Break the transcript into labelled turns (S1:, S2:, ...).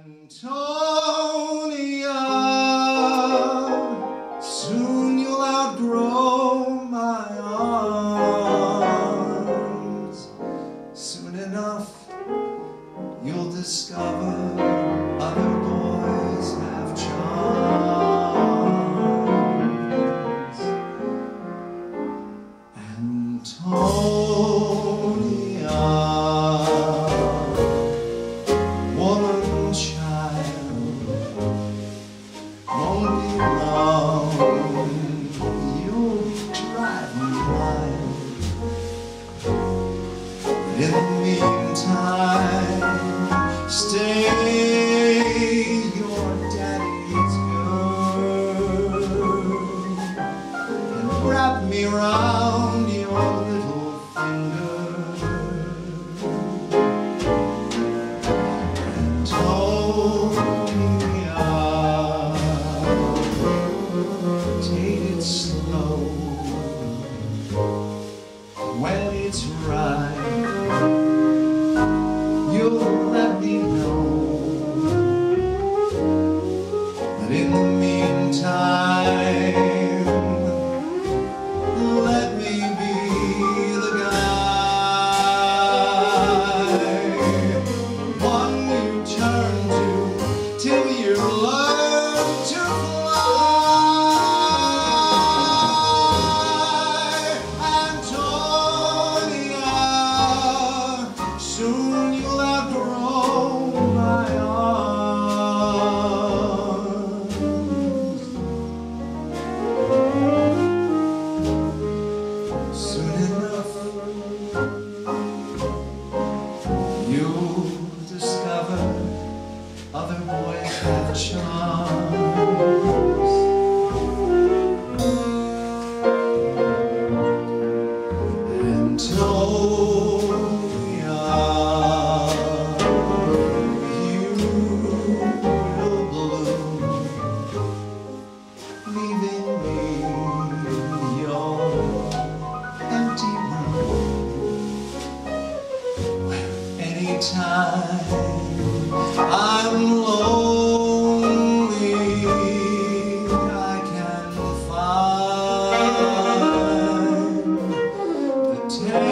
S1: Antonia, soon you'll outgrow my arms. Soon enough you'll discover other boys have charms. Antonia, woman child, won't be long, you'll drive me wild. But in the meantime, stay your daddy's girl and wrap me round your little finger. Take it slow. When it's right, you'll let me know. But in the meantime, let me be the guy, one you turn to till you learn to fly. Antonia, soon you'll outgrow my arms. Soon enough you'll discover other boys have charms. Antonia, you will bloom, leaving me your empty room. Anytime I'm lonely, I can find the